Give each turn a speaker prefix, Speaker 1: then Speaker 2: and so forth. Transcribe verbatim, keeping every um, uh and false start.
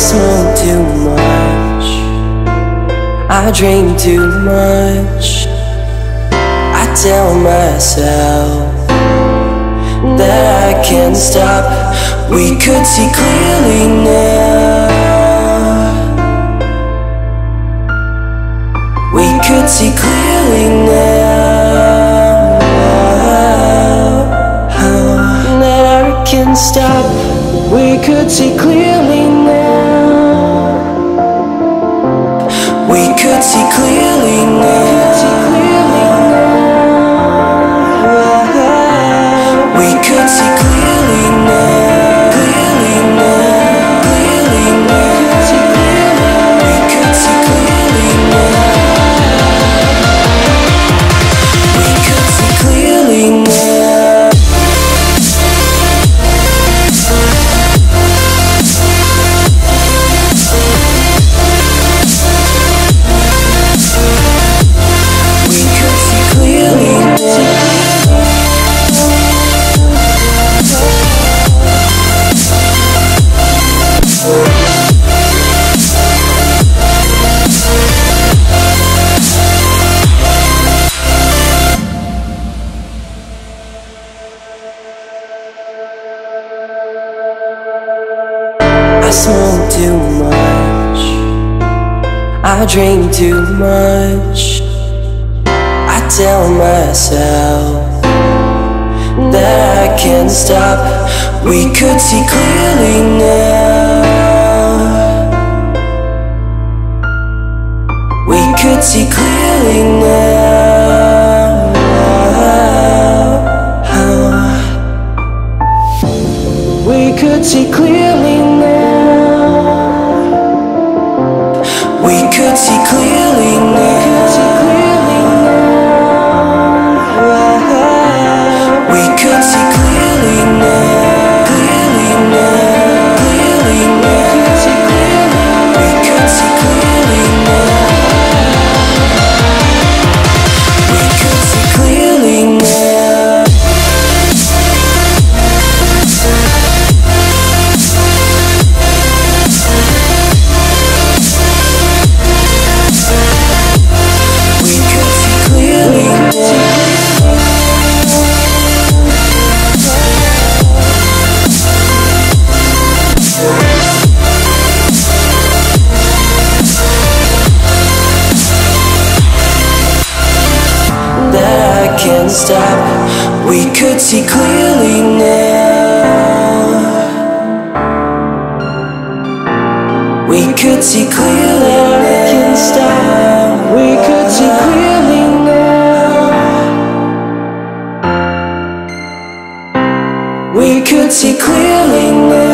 Speaker 1: smoke too much, I drink too much. I tell myself that I can't stop. We could see clearly now. We could see clearly now. That I can't stop. We could see clearly now. We could see clearly now. We could see clearly now. Clearly now. Clearly now. We could see clearly now. We could see clearly now. We could see clearly now. I smoke too much, I drink too much. I tell myself that I can't stop. We could see clearly now. We could see clearly now. We could see clearly now. We could see clearly now. We could see clearly now. Clearly now. Clearly now. We could see clearly now. We could see clearly now. We could see clearly now. That I can't stop. We could see clearly now. We could see clearly now. I can't stop. We could see clearly now. We could see clearly now.